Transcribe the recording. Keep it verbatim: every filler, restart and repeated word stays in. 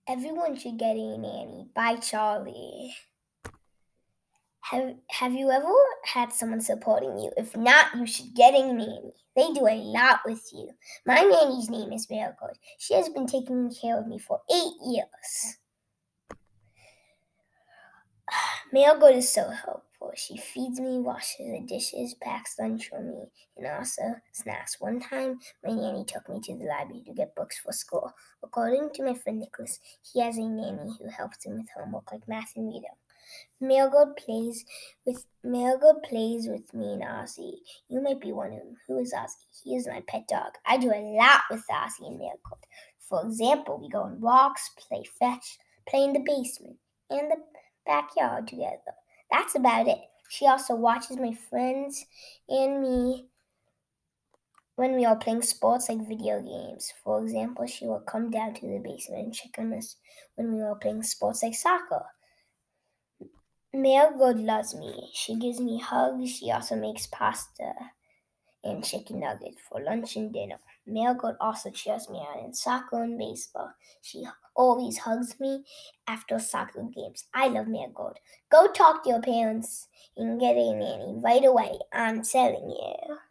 Everyone should get a nanny by Charlie. Have Have you ever had someone supporting you? If not, you should get a nanny. They do a lot with you. My nanny's name is Marigold. She has been taking care of me for eight years. Marigold is so helpful. She feeds me, washes the dishes, packs lunch for me, and also snacks. One time, my nanny took me to the library to get books for school. According to my friend Nicholas, he has a nanny who helps him with homework like math and reading. Marigold plays with Marigold plays with me and Ozzy. You might be wondering, who is Ozzy? He is my pet dog. I do a lot with Ozzy and Marigold. For example, we go on walks, play fetch, play in the basement, and the backyard together. That's about it. She also watches my friends and me when we are playing sports like video games. For example, she will come down to the basement and check on us when we are playing sports like soccer. Marigold loves me. She gives me hugs. She also makes pasta and chicken nuggets for lunch and dinner. Marigold also cheers me on in soccer and baseball. She always hugs me after soccer games. I love Marigold. Go talk to your parents and get a nanny right away. I'm telling you.